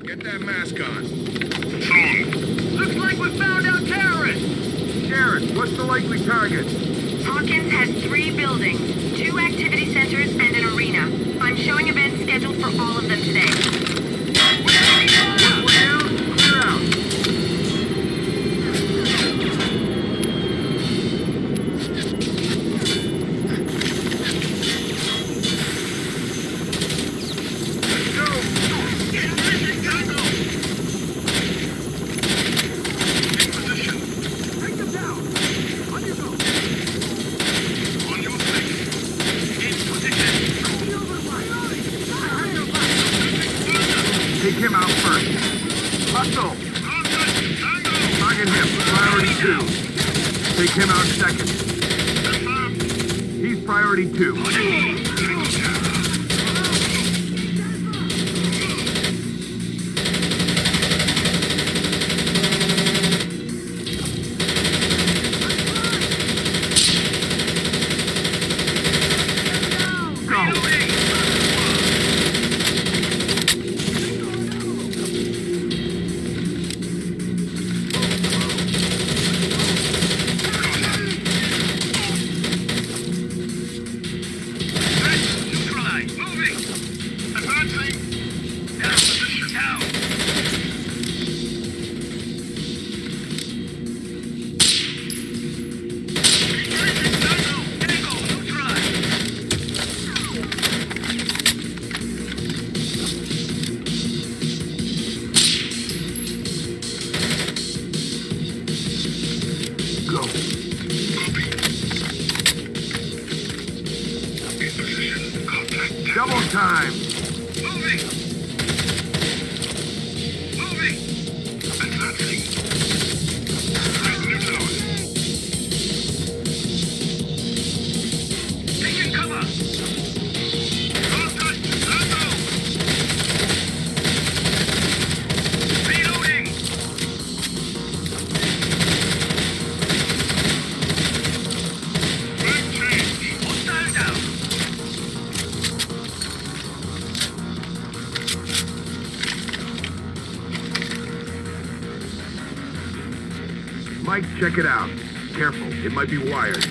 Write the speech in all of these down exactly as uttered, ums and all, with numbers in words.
Get that mask on. Soon. Looks like we found our terrorists! Sheriff, what's the likely target? Hawkins has three buildings, two activity centers, and an arena. I'm showing events scheduled for all of them today. One way out, clear out. Let's go! Increasing tango! In position. Take them down! On your go! On your six. In position. Take him out first. Hustle! Contact tango! Target him, priority two. Take him out second. Confirmed. He's priority two. Tango down. Neutralize. Moving. Advancing. Down position. Down. Increasing tango. Tango. Neutralize. Go. Copy. In position. Contact. Double time. Moving. Moving. Advancing. Threat neutralized. Taking cover. Contact. Tango. Reloading. Frame change. Hostile down. Mike, check it out. Careful, it might be wired.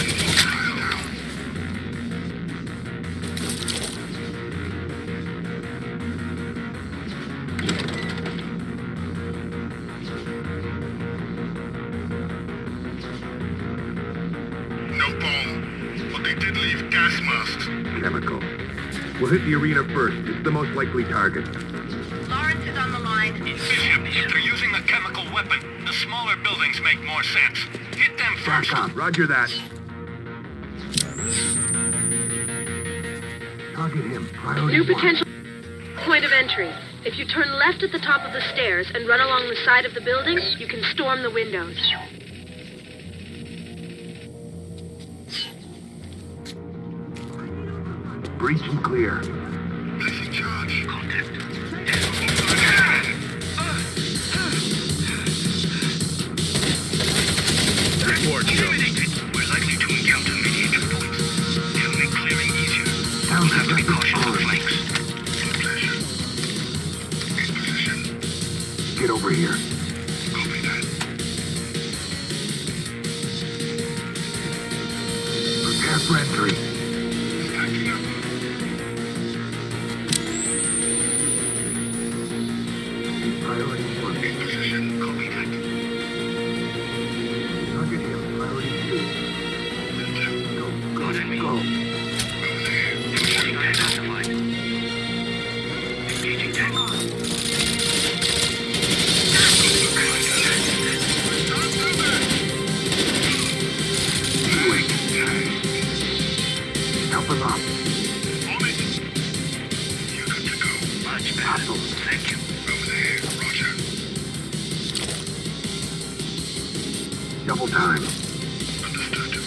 No bomb, but they did leave gas masks. Chemical. We'll hit the arena first. It's the most likely target. Lawrence is on the line. Bishop, if they're using a chemical weapon, the smaller buildings make more sense. Hit them first. Back up. Roger that. Target him. Priority New one. potential point of entry. If you turn left at the top of the stairs and run along the side of the building, you can storm the windows. Breach and clear. Placing charge. Contact. Report, Eliminated. We're likely to encounter many entry points. They'll make clearing easier. Sounds We'll have to be like a cautious of good flanks. With pleasure. In position. Get over here. Copy that. Prepare for entry. Stacking up. Priority one. In position. Copy that. Target him. Priority two. Go, go, Got enemy. go. Over there. Reporting identified. Engaging tango. Wait. Help him up. On it. You're good to go. Much better. Hustle. Thank you. Over there. Roger. Double time. Understood.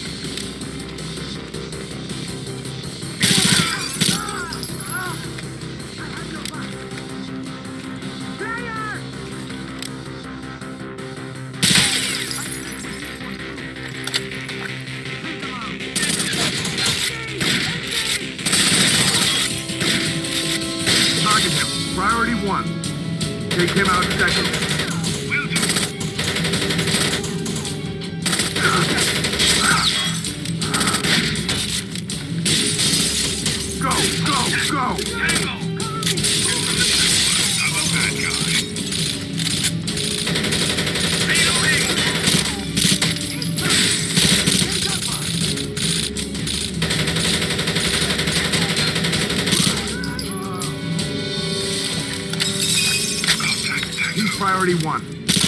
Target him. Priority one. Take him out second. Will do. Go, go, go! Tango! I'm a bad guy. Reloading! He's priority one.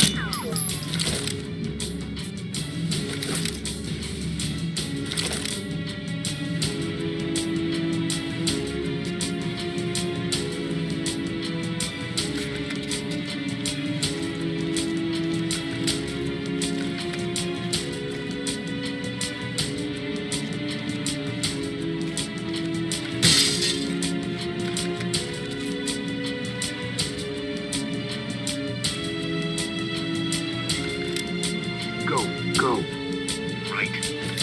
Go, go. Right.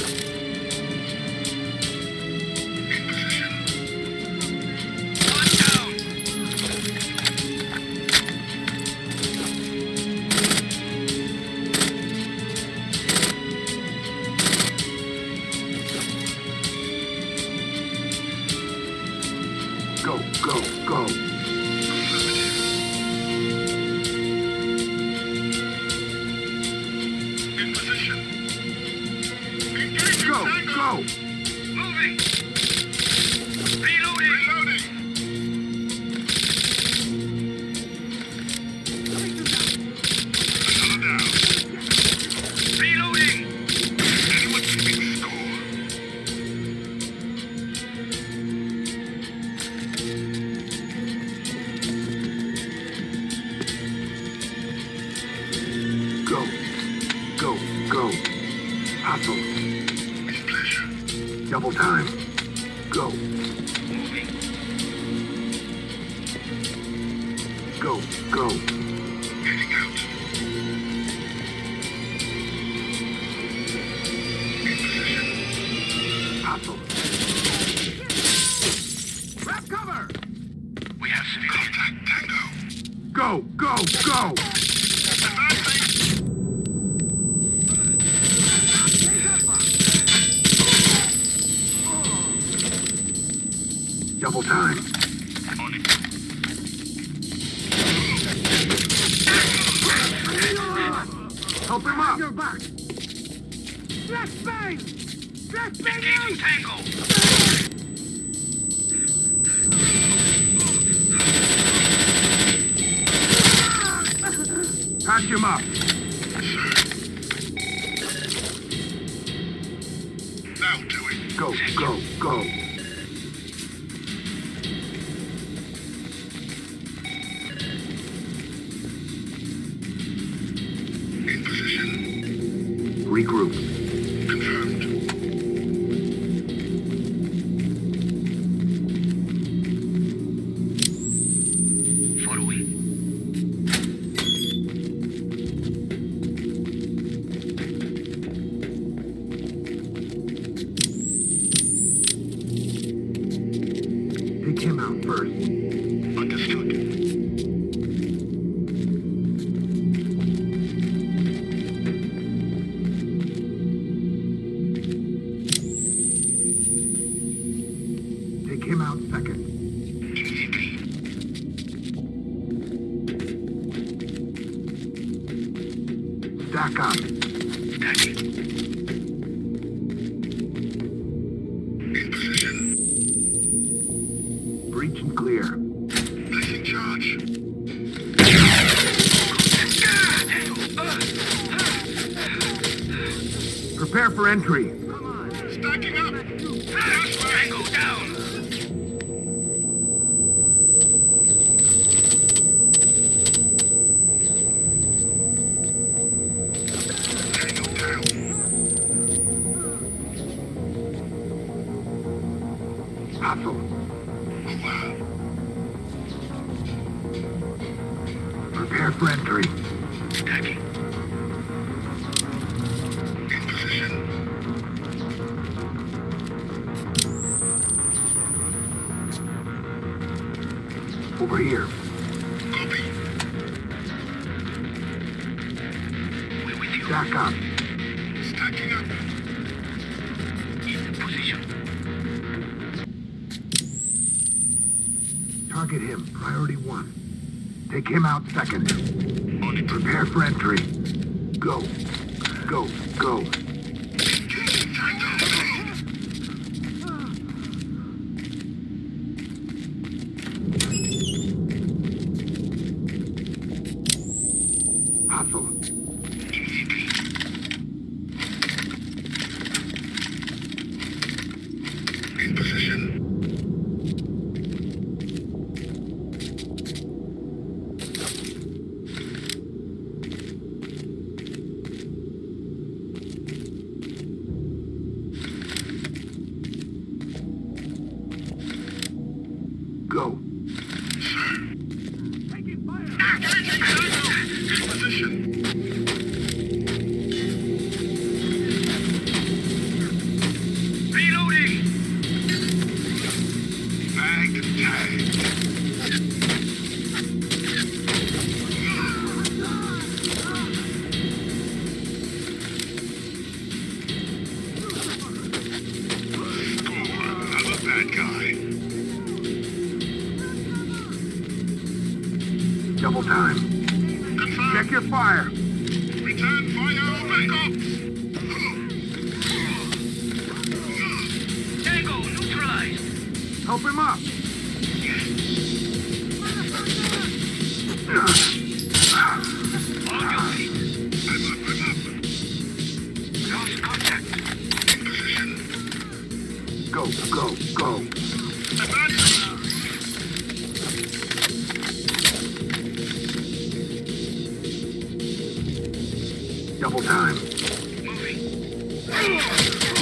In position. One down. Go, go, go. In position. Engaging Go, Tango. go! Moving. Reloading. Reloading. Another down. Reloading. Anyone keeping score? Go, go, go. Hustle. With pleasure. Double time. Go, Moving. go, go. Heading out. In position. Hustle. Grab cover! We have civilian. Contact Tango. Go, go, go! Advancing. Double time. On it. Help him up! Your back! Flash bang! Flash bang Engaging out! Tango. Patch him up! Now do it. Go, go, go! In position. Regroup. Confirmed. Following. Take him out first. Understood. Take him out second. Immediately. Stack up. Stacking. In position. Breach and clear. Placing charge. Prepare for entry. Stacking up. Tango down. Tango down. Hustle. Over. Prepare for entry. Stacking. In position. Over here. Copy. Stack up. Stacking up. In position. Target him. Priority one. Take him out second. On it. Prepare for entry. Go. Go. Go. Engaging Tango. Hustle. In position. Go. Taking fire! Engaging Tango. In position. Reloading. Mag tag. Score. I'm a bad guy. Double time. Confirm. Check your fire. Return fire. Back up. Tango neutralized. Help him up. On your feet. I'm up. I'm up. Lost contact. In position. Go. Go. Go. Advancing. Double time. Moving.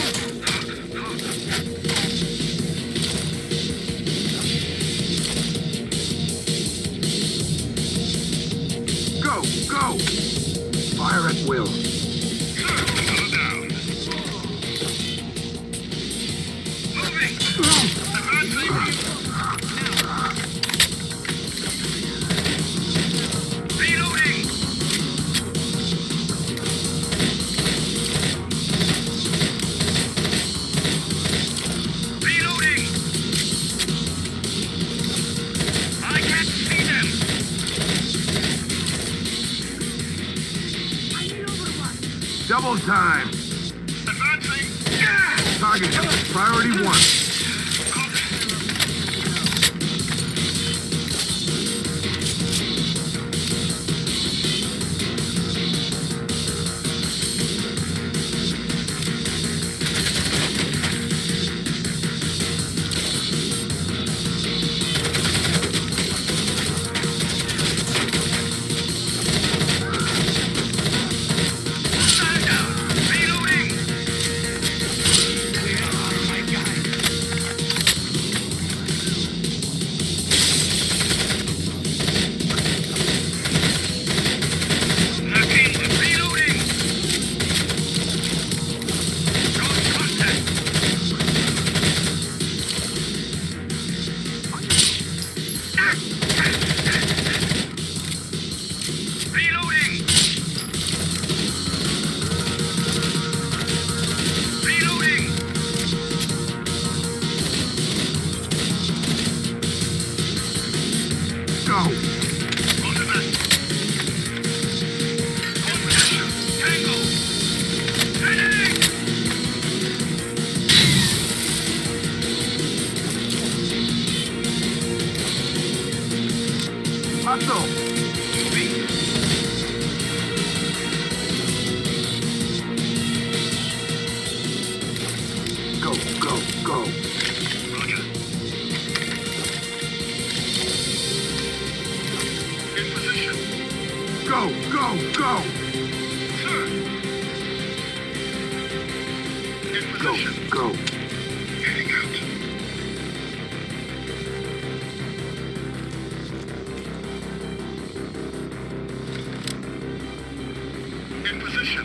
Go. Go. Fire at will. Sir, another down. Moving. Advancing. Reloading. Reloading. I can't see them. Double time. Advancing. Target him. Priority one. Stand down. Reloading. Knocking. Reloading. Close contact. Reloading. Reloading. Go. Ultimate. In position. Tango. Heading. Hustle. Moving. Go. Go. Go. Roger. In position. Go. Go. Go. Sir. In Go. position. Go. Getting out. In position.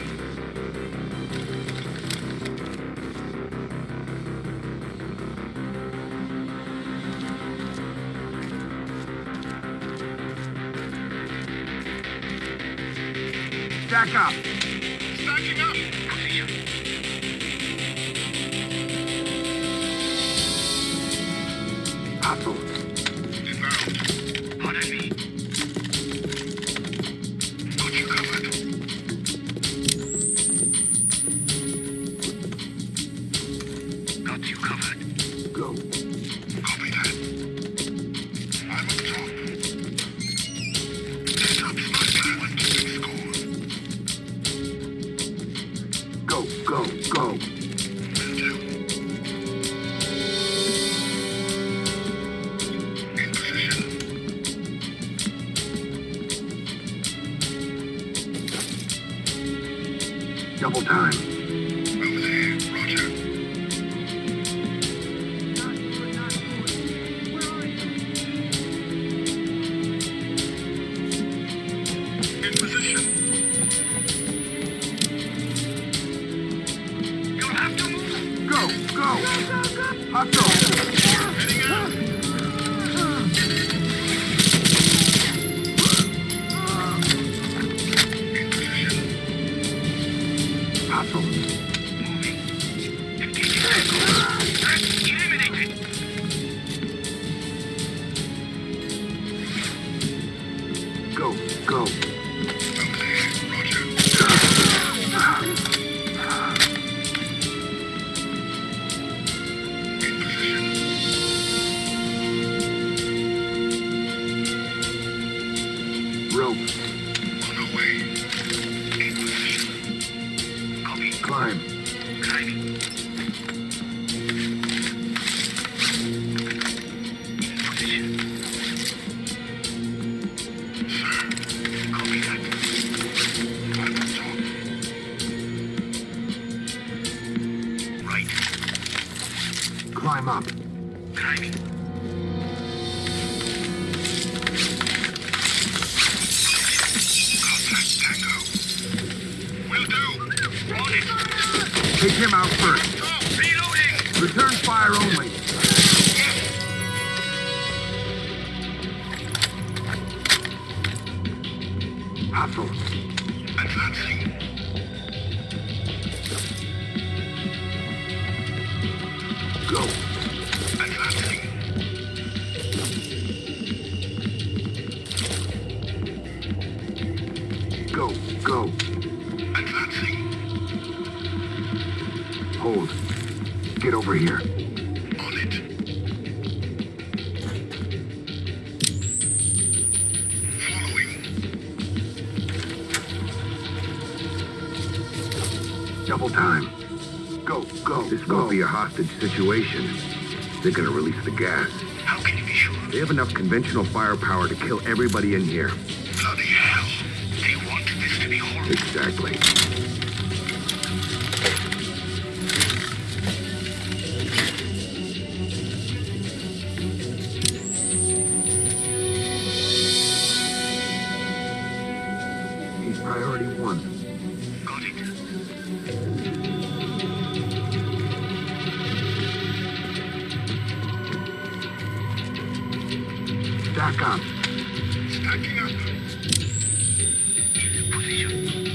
Stack up. backing up. Position. Hostile. Inbound. On enemy. Got you covered. Got you covered. Go. Copy that. I'm up top. Stops my plan to big score. Go, go, go. Will do. In position. Double time. Over there. Roger. Not good, not good. Where are you? In position. You'll have to move. Go, go. Hostile. Heading out. In position. Hostile. Moving. Engaging vehicle. Threat eliminated. Go, go. Over there. Roger. In position. Rope. On our way. In position. Copy. Climb. Climbing. In position. Sir. Copy that. I'm on top. Right. Climb up. Climbing. Contact Tango. Will do. On it. Take him out first. Top. Reloading. Return fire only. Hostile. Advancing. Go. Advancing. Go, go. Advancing. Hold. Get over here. On it. Following. Double time. Go, go. This won't be a hostage situation. They're gonna release the gas. How can you be sure? They have enough conventional firepower to kill everybody in here. Bloody hell. They want this to be horrible. Exactly. He's priority one. Got it. Stack up. Stacking up. In position.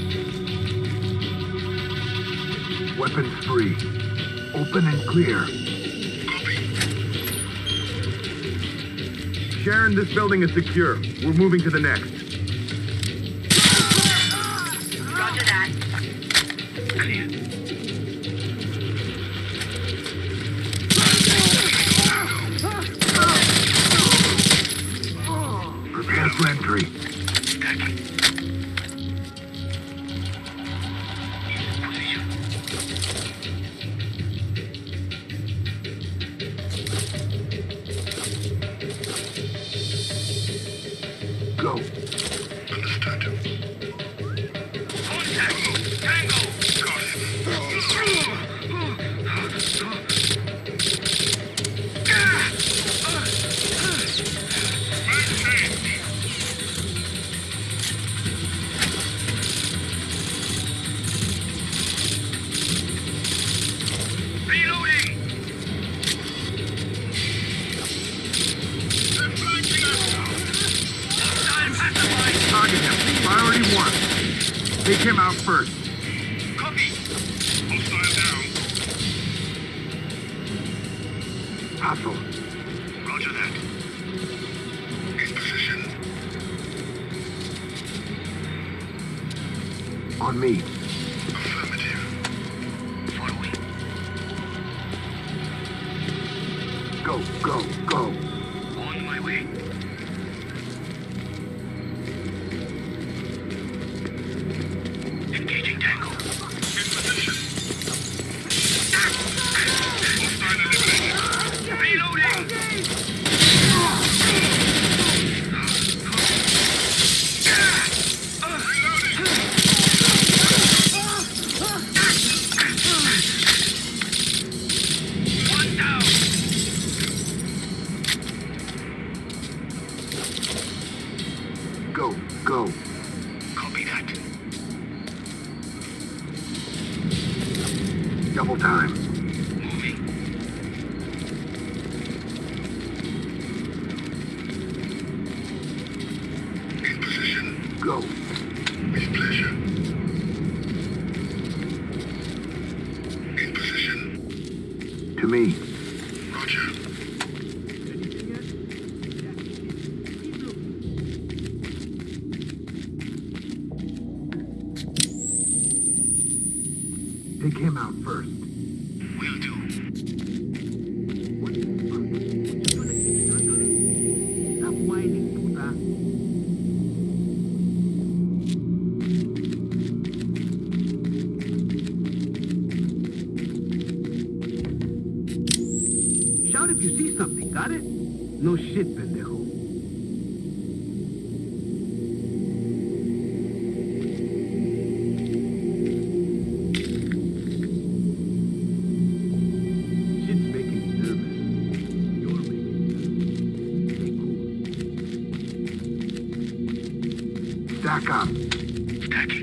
Weapons free. Open and clear. Copy. Sharon, this building is secure. We're moving to the next. Roger that. Clear. Prepare for entry. Stacking. In position. Go. Understood. Contact! Tango! Got it. Maintain. Reloading! They're flanking us! Hostile pacified! Target him. Priority one. Take him out first. Hustle. Roger that. In position. On me. Affirmative. Following. Go, go, go. On my way. Engaging Tango. In position. Hostile eliminated. Reloading! One down! Go, go. Copy that. Double time. Moving. In position. Go. With pleasure. In position. To me. Roger. Take him out first. Will do. Stop whining, puta. Shout if you see something, got it? No shit, pendejo. Shit's making me nervous. You're making me nervous. Stay cool. Stack up. Stacking.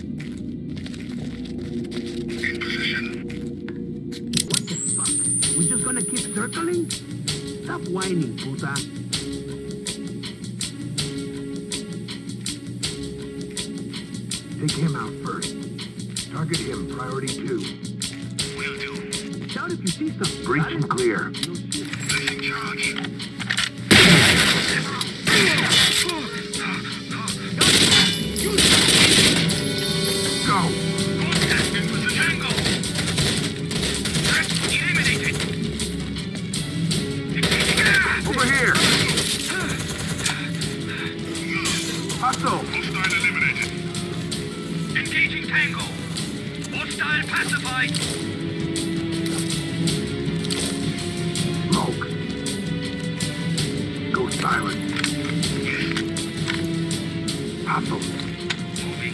In position. What the fuck? We just gonna keep circling? Stop whining, puta. Take him out first. Target him, priority two. Will do. Shout if you see something. Breach got it? and clear. No shit. Placing charge. Go. Contact in with the Tango. Threat eliminated. Over here. Hustle. Hostile eliminated. Engaging Tango. Hostile pacified. Smoke. Go silent. Hustle. Moving.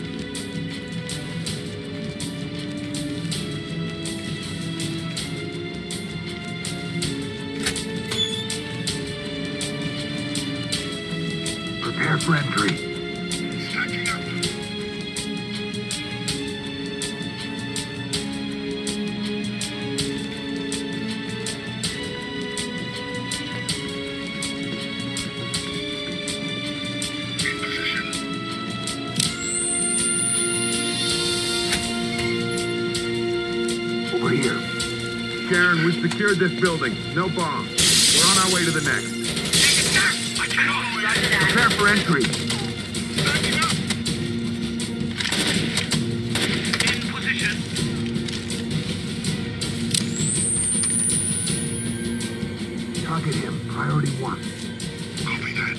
Prepare for entry. Stacking up. In position. Over here. Sharon, we've secured this building. No bomb. We're on our way to the next. I cannot. Roger that. Prepare for entry. Stacking up. In position. Target him, priority one. Copy that.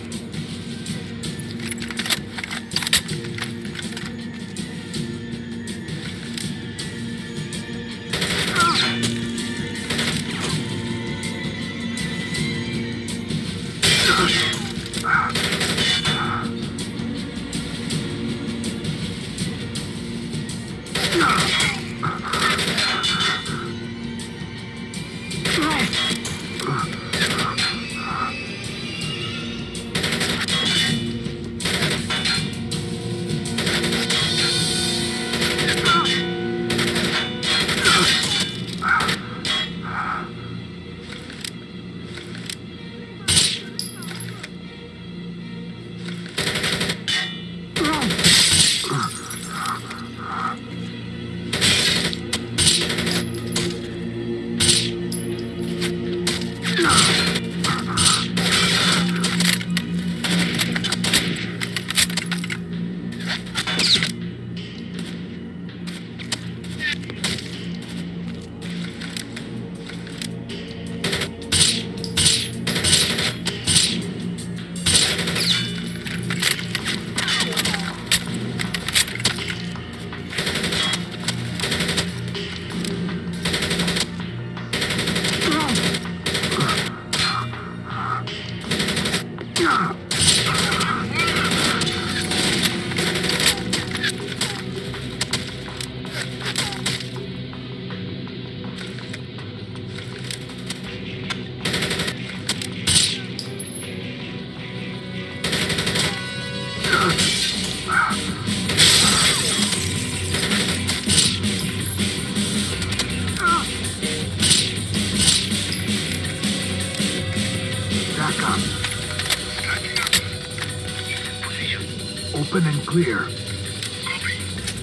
Open and clear. Copy.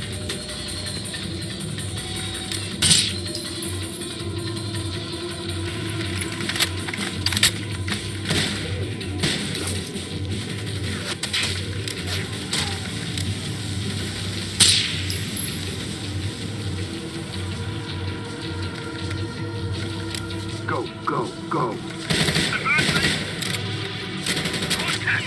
Go, go, go. Advancing. Contact.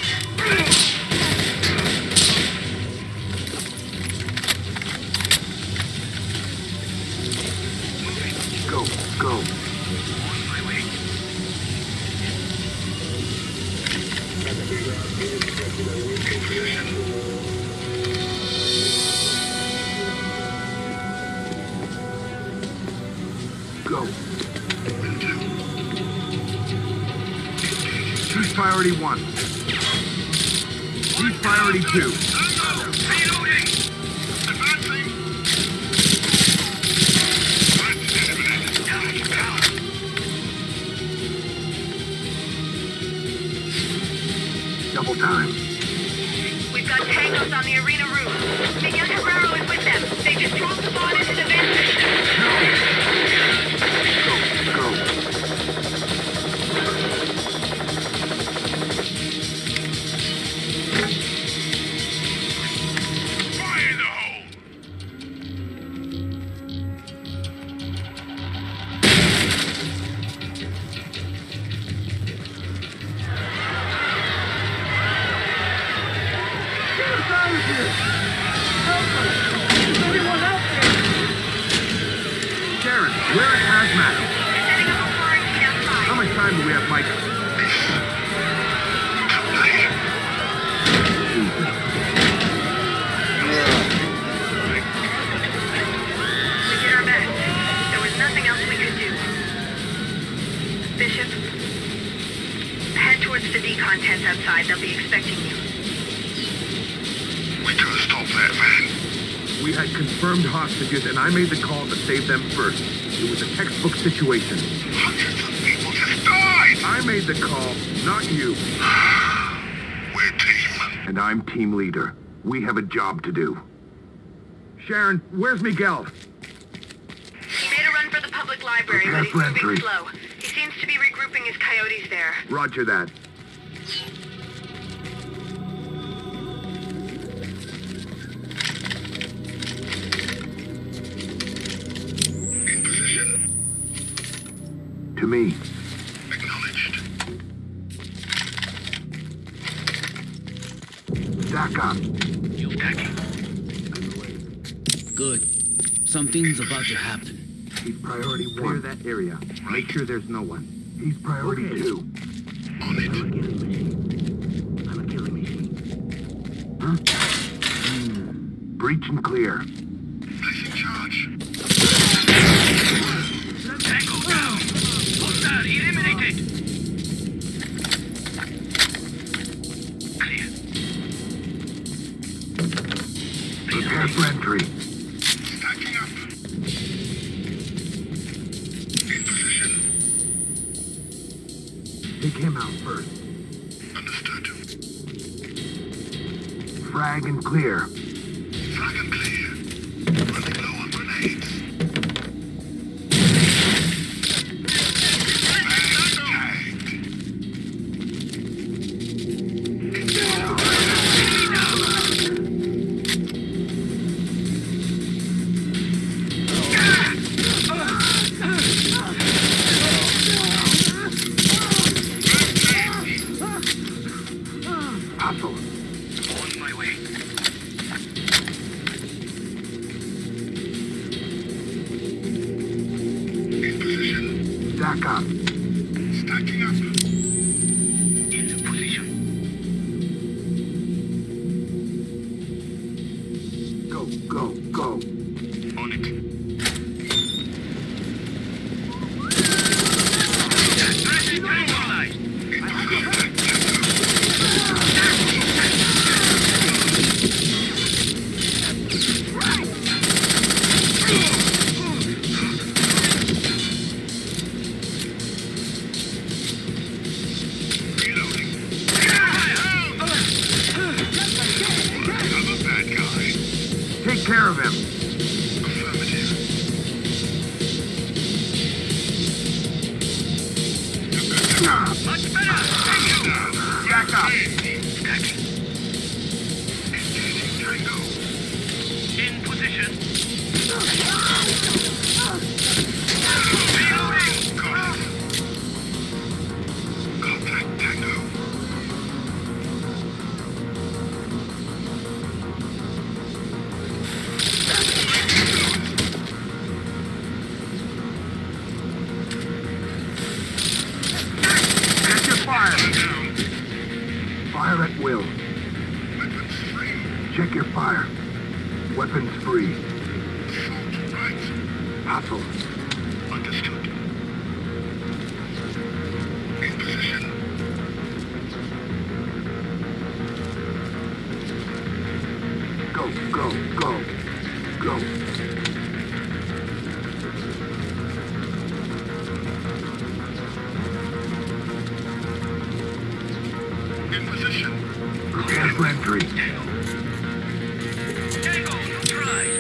Go, go. On my way. In position. Go. Will do. He's priority one. He's priority two. Tango. Reloading. Advancing. Threat eliminated. Taking power. Double time. We've got tangos on the arena roof. Miguel Guerrero is with them. They just dropped the bot into the vent system. Go, go. Fire in the hole. Sharon, we're in hazmat. Setting up a quarantine outside. How much time do we have, Mike? We did our best. There was nothing else we could do. Bishop, head towards the decon tents outside. They'll be expecting you. We gotta stop that man. We had confirmed hostages, and I made the call to save them first. It was a textbook situation. Hundreds of people just died. I made the call, not you. We're team. And I'm team leader. We have a job to do. Sharon, where's Miguel? He made a run for the public library, Prepare but he's for moving entry. slow. He seems to be regrouping his coyotes there. Roger that. In position. To me. Acknowledged. Stack up. You attacking. Good. Something's about to happen. He's priority Clear one. that area. Make sure there's no one. He's priority Okay. two. On it. I'm a killing machine. I'm a killing machine. Huh? Breach and clear. Placing charge. Tango down. Hostile eliminated. Clear. Prepare for entry. Stacking up. In position. Take him out first. Understood. Frag and clear. Frag and clear. Running low on grenades. Man tagged. Hustle. On my way. In position. Stack up. Stacking up. Into position. Go, go, go. On it. Threat neutralized. Reloading. care of him. Affirmative. Much better. Thank you. Back up. Stacking. Engaging Tango. In position. Reloading. Got it. Contact Tango. Check your fire. Down. Fire at will. Weapons free. Check your fire. Weapons free. Assault right. Hustle. Understood. In position. Go, go, go. Go. In position. Prepare for entry. Tango, neutralized.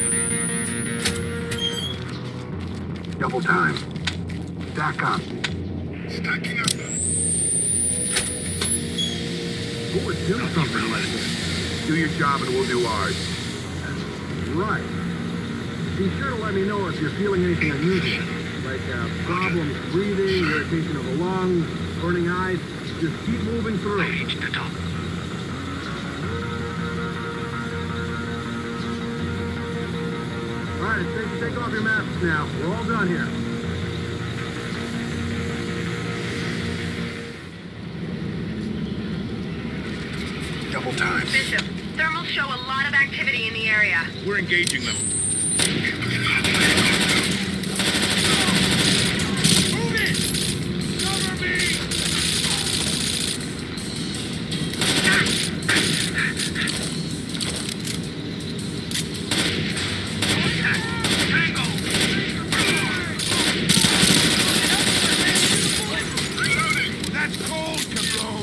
Double time. Stack up. Stacking up. Who would do something like this? Do your job and we'll do ours. Right. Be sure to let me know if you're feeling anything unusual, like uh, problems breathing, irritation of the lungs, burning eyes. Just keep moving through. Reach the top. All right, it's safe to take off your masks now. We're all done here. Double time. Bishop, thermals show a lot of activity in the area. We're engaging them. Move it! Cover me! Contact! Tango! Reloading. That's cold, Cabron.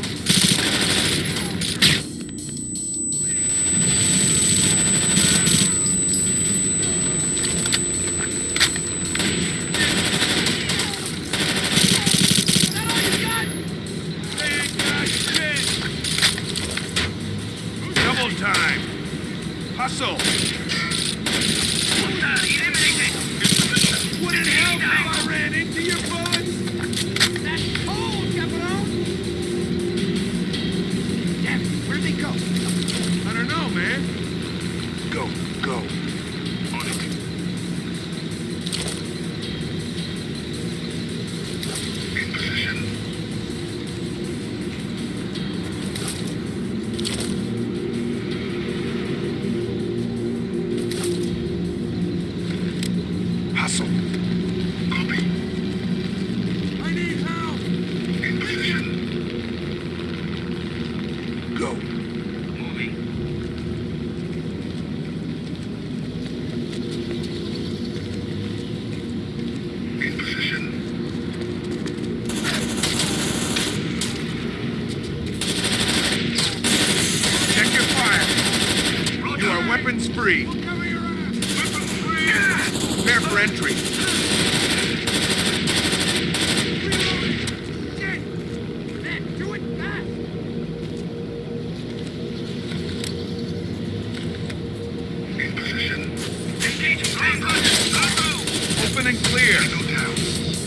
Double time. Hustle. Eliminated! Wouldn't help if I ran into your buds. That's cold, Capitão! Damn it, where'd they go? I don't know, man. Go, go. On it. In position. Hustle. Copy. I need help! In position. Go. Moving. In position. Check your fire. You are weapons free. Cover your ass! Weapons free. Prepare for entry. Shit! Man, do it fast! In position. Engaging Tango! Open and clear. No doubt.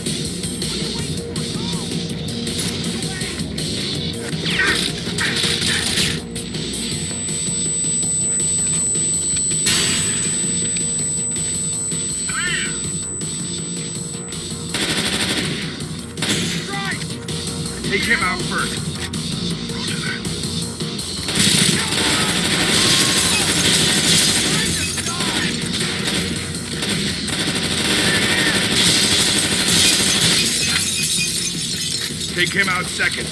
Take him out first. Roger that. Take him out second.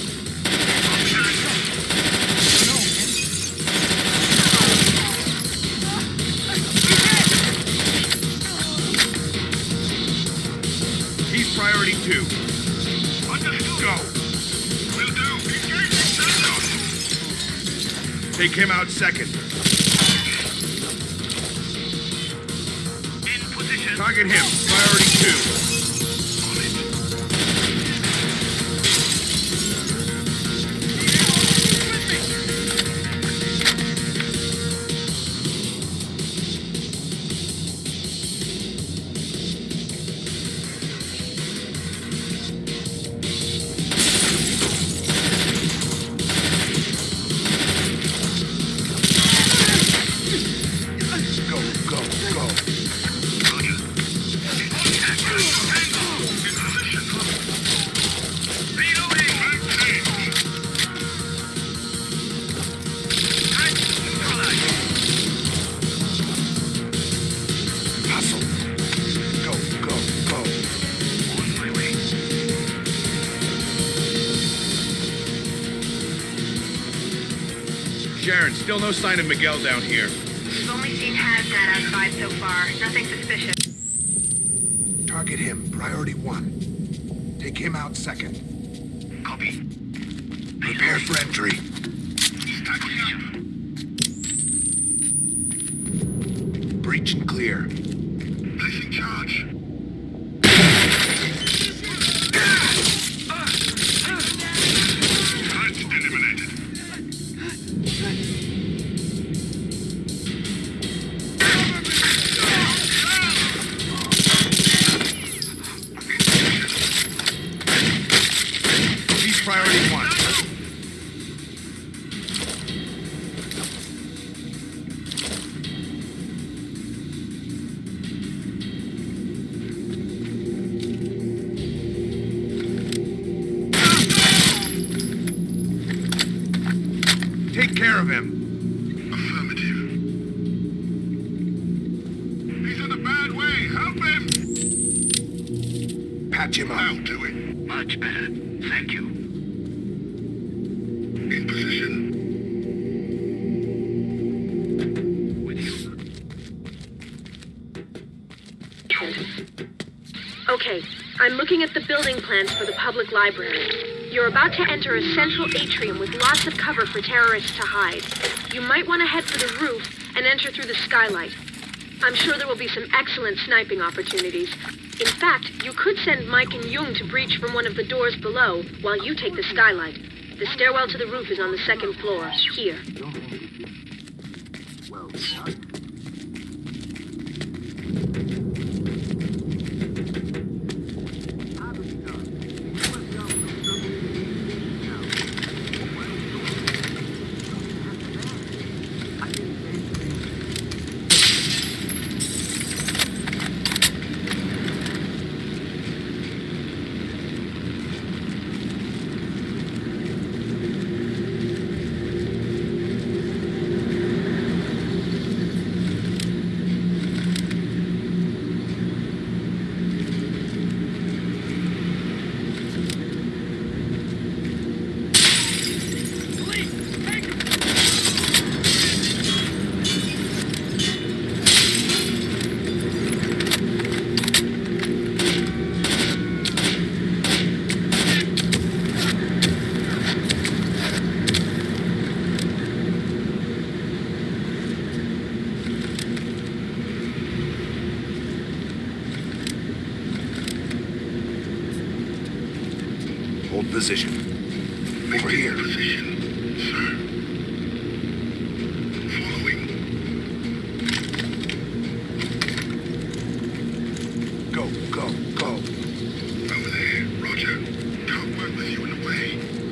He's priority two. Understood. Go. Will do. Engaging Tango. Take him out second. Target him. Priority two. Sharon, still no sign of Miguel down here. We've only seen Hazmat outside so far. Nothing suspicious. Target him. Priority one. Take him out second. Copy. Prepare for entry. Stacking up. Breach and clear. Placing charge. Threat eliminated. He's priority one. Take care of him. Affirmative. He's in a bad way. Help him. Patch him up. I'll do it. Much better. Thank you. In position. With you. Okay, I'm looking at the building plans for the public library. You're about to enter a central atrium with lots of cover for terrorists to hide. You might want to head for the roof and enter through the skylight. I'm sure there will be some excellent sniping opportunities. In fact, you could send Mike and Jung to breach from one of the doors below while you take the skylight. The stairwell to the roof is on the second floor, here. Well, Hold position. Over here. Position, sir. Following. Go, go, go. Over there. Roger. Can't work with you in a way.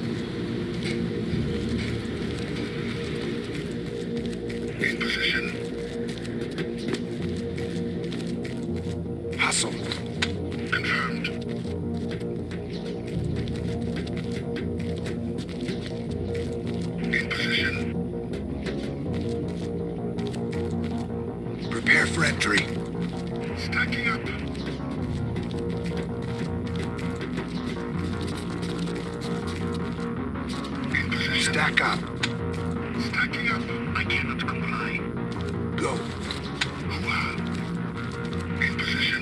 In position. Hustle. Confirmed. In position. Prepare for entry. Stacking up. In position. Stack up. Stacking up. I cannot comply. Go. Over. In position.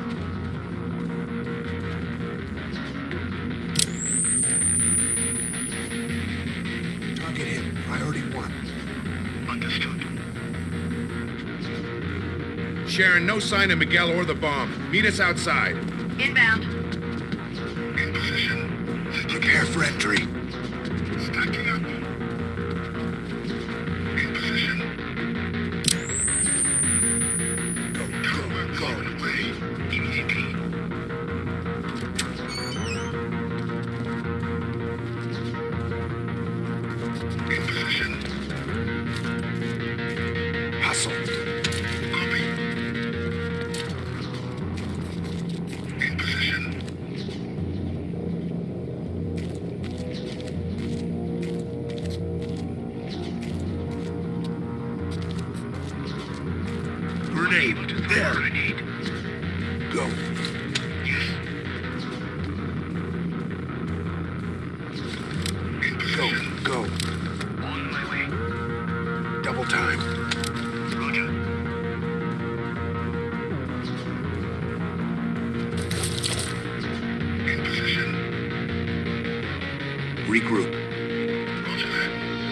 Target him. Priority one. Understood. Sharon, no sign of Miguel or the bomb. Meet us outside. Inbound. In position. Prepare for entry. Stacking up. In position. Go, go, go. On the way. Immediately. In position. Hustle. Copy. In position. Grenade. There. Grenade. Go. Yes. In Go, position. go. On my way. Double time. Roger. In position. Regroup. Roger that.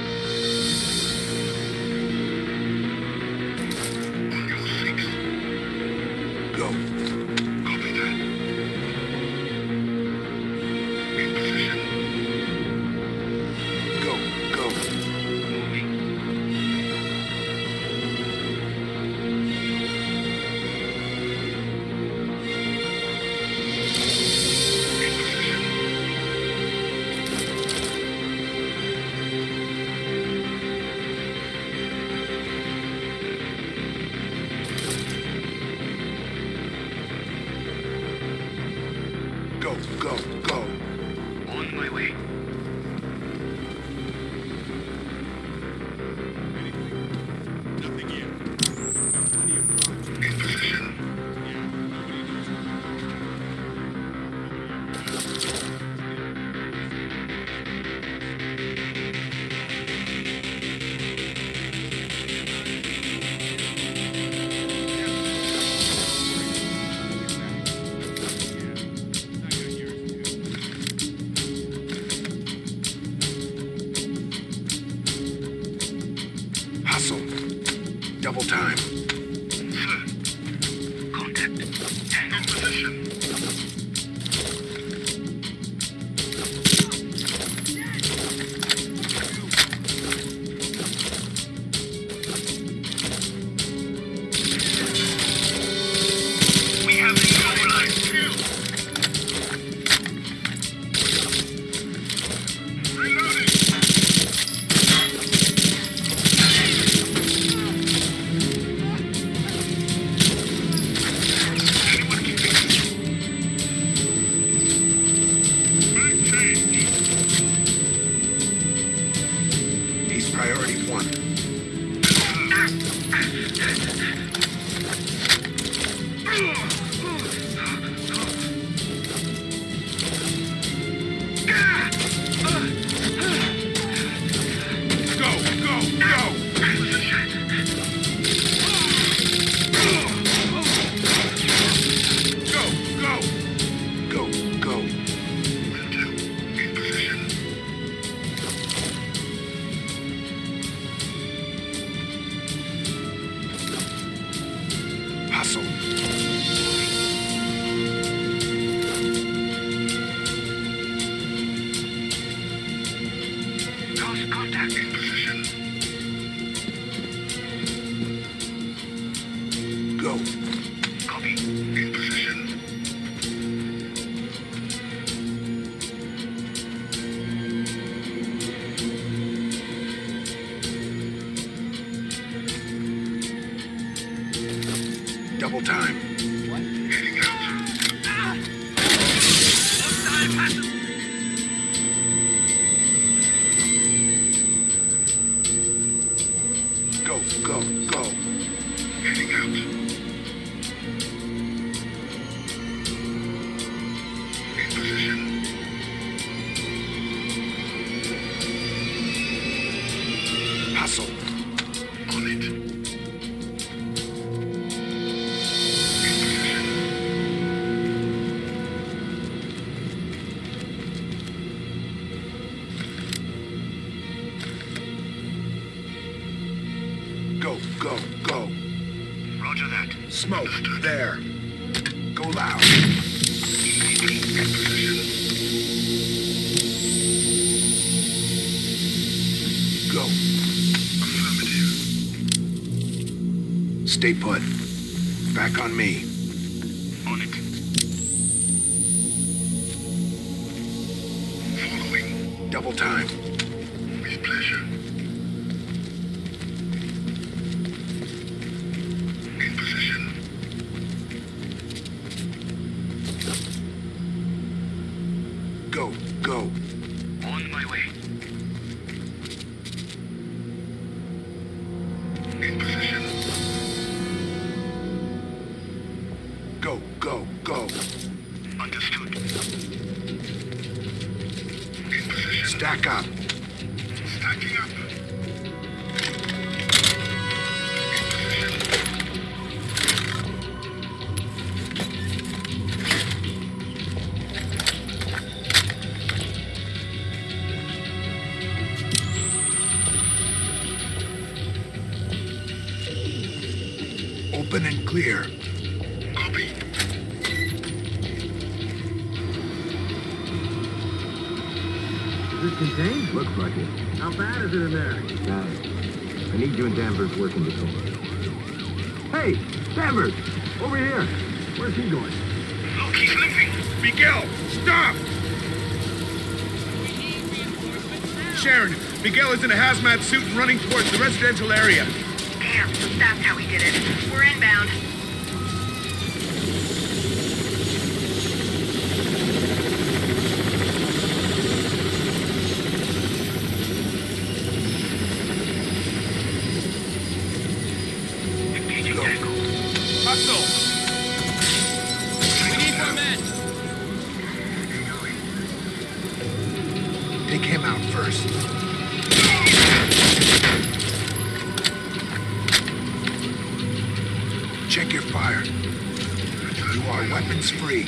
On your six. Go. Copy that. In position. Go, go. Moving. In position. Go, go, go. On my way. In position. Hustle. Double time. Sir. Contact. Hang on position. We have the neutralized field. Reloading. Anyone keep it? Back change. He's priority one. Go, go, go! Go, go! Go, go. Will do. In position. Hustle. Lost contact. In position. Go. Copy. In position. Double time. Heading out. Hostile pattern. Go, go, go. Heading out. In position. Hustle. On it. In position. Smoke. There. Go loud. Go. Affirmative. Stay put. Back on me. On it. Following. Double time. With pleasure. In position. Go. Go. On my way. In position. Go. Go. Go. Understood. In position. Stack up. Stacking up. In position. Open and clear. Copy. Is this contained? Looks like it. How bad is it in there? Bad. I need you and Danvers working together. Hey, Danvers! Over here! Where's he going? Look, he's limping. Miguel, stop! Sharon, Miguel is in a hazmat suit and running towards the residential area. Damn, so that's how he did it. We're inbound. Engaging tango. Hustle! We need more men. Take him out first. Check your fire. You are weapons free.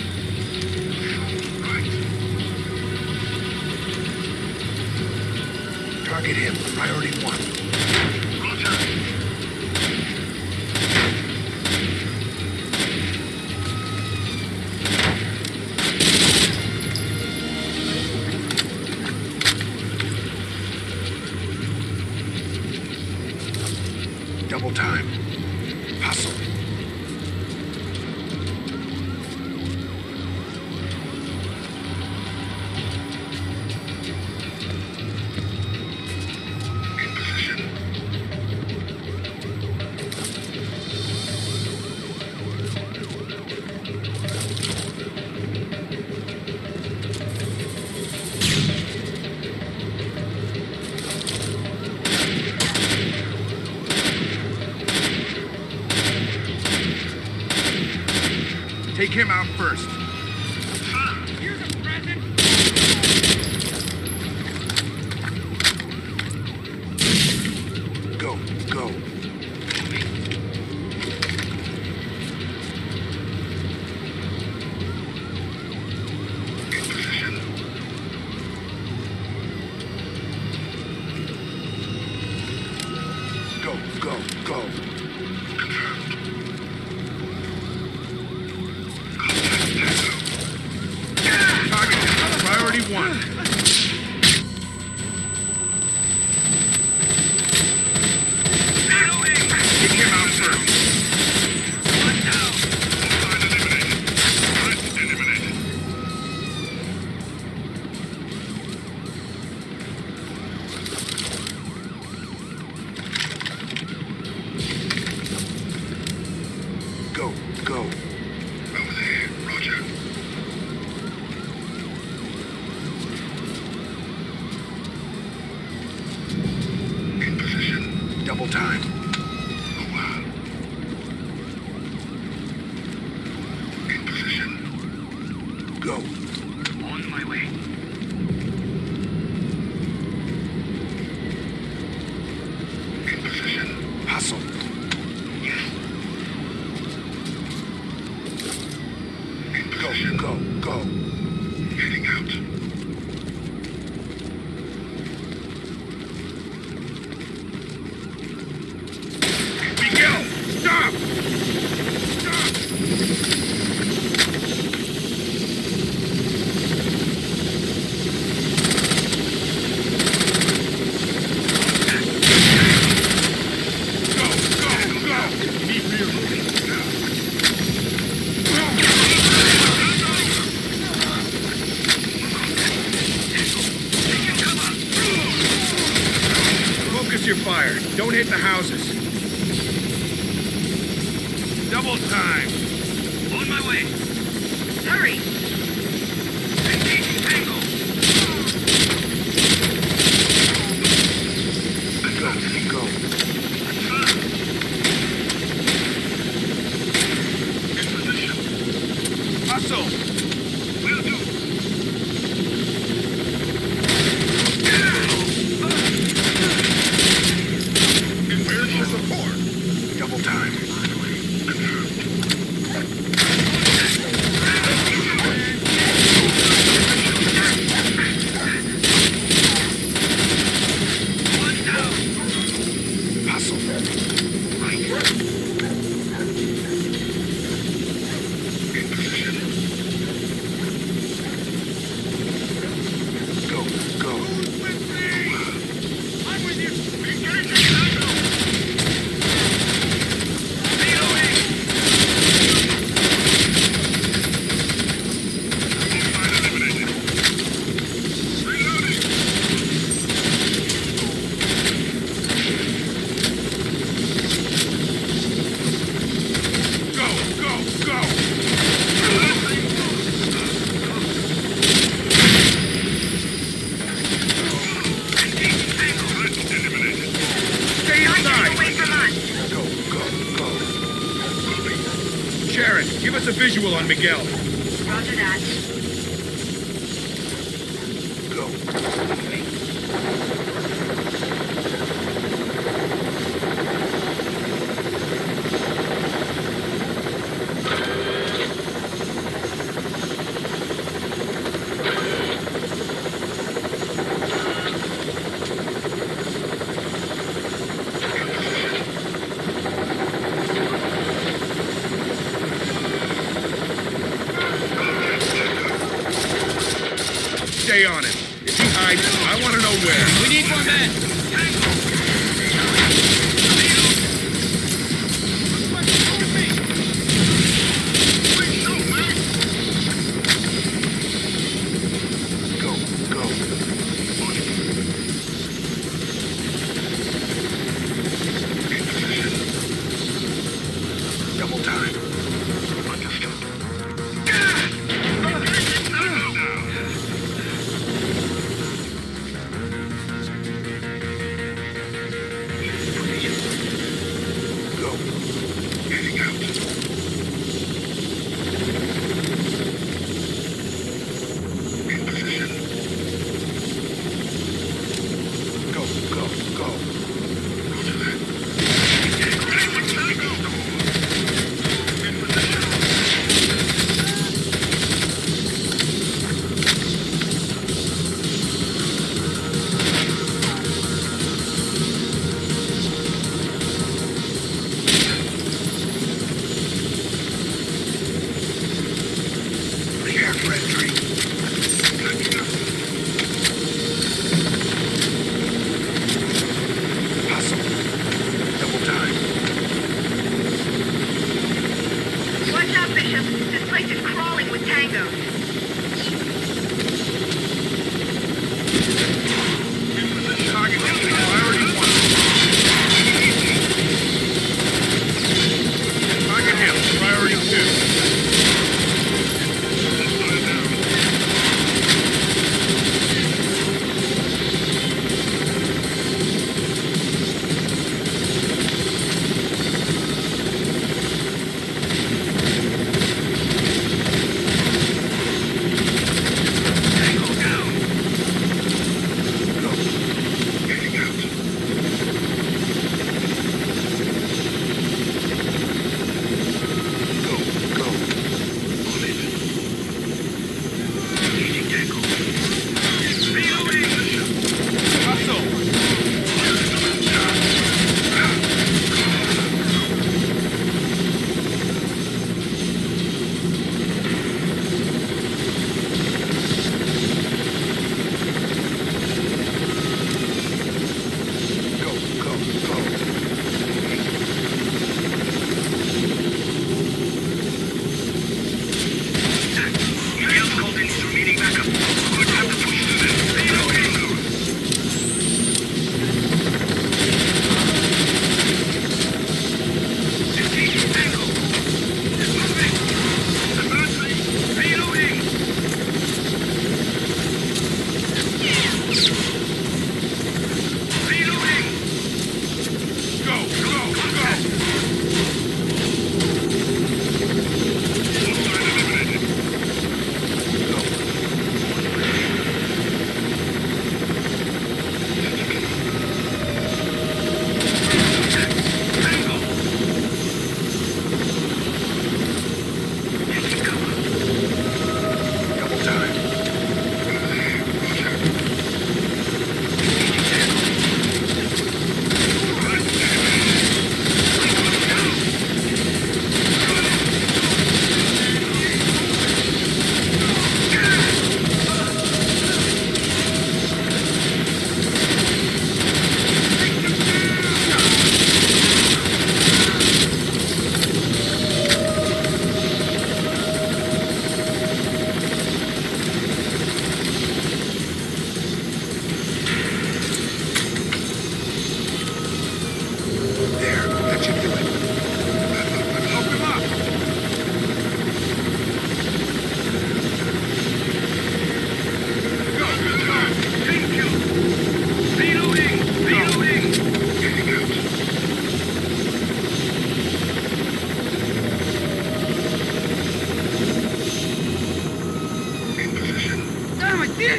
Target him. Priority one. Roger. Double time. Hustle. In position. Take him out first. Here's a present. Go. Go. In position. Go. Go. Go. Confirmed. Contact tango. Target him. Priority one. Reloading. Take him out first. One down. Hostile eliminated. Threat eliminated. Go. Go. Over there. Roger. In position. Double time. Oh, wow. In position. Go. On my way. In position. Hustle. Yes. In Go. position. Go. Go. Heading out. Miguel, stop! Eliminate the houses. Double time. On my way. Hurry! Engaging Tango. Go, go. In position. Hustle. Will do. In position. Support. Double time. Hustle. Right. In position. Go, go. I'm with you. Engaging Tango. Reloading. All eliminated. Reloading. Go, go, go. Engaging Tango. Eliminated. Stay Not getting inside. away from us. Go, go, go. Sharon, give us a visual on Miguel. Roger that. Go. Stay on him. If he hides, I want to know where. We need more men. Go, go. Double time. Understood. Go. Getting out. In position. Go, go, go. Roger that. Engaging Tango. In position. Here, Frederick. Hustle. Double time. Watch out, Bishop. This place is crawling with tangos. In position. Target hit. Priority one. Target hit. Priority two. Tango down.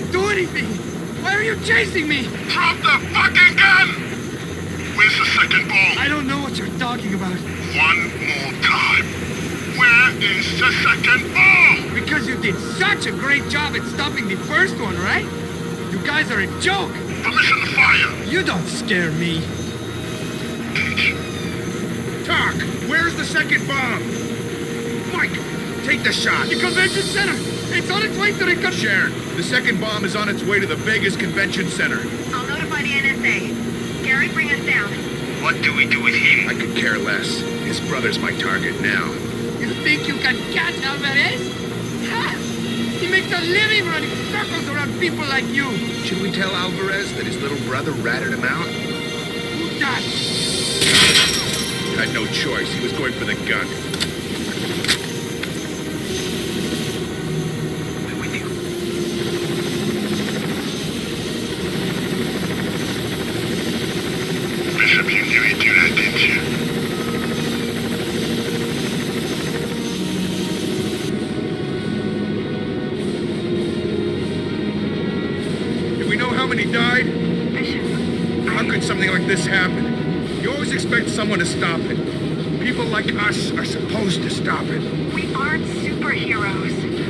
didn't do anything! Why are you chasing me? Drop the fucking gun! Where's the second ball? I don't know what you're talking about. One more time. Where is the second ball? Because you did such a great job at stopping the first one, right? You guys are a joke! Permission to fire! You don't scare me. Talk! Where's the second bomb? Mike, take the shot. The convention center! It's on its way to the... Sharon, the second bomb is on its way to the Vegas Convention Center. I'll notify the N S A. Gary, bring us down. What do we do with him? I could care less. His brother's my target now. You think you can catch Alvarez? Ha! He makes a living running circles around people like you. Should we tell Alvarez that his little brother ratted him out? Who does? Had no choice. He was going for the gun. Bishop, you knew he'd do that, didn't you? Do we know how many died? Bishop. How could something like this happen? You always expect someone to stop it. People like us are supposed to stop it. We aren't superheroes.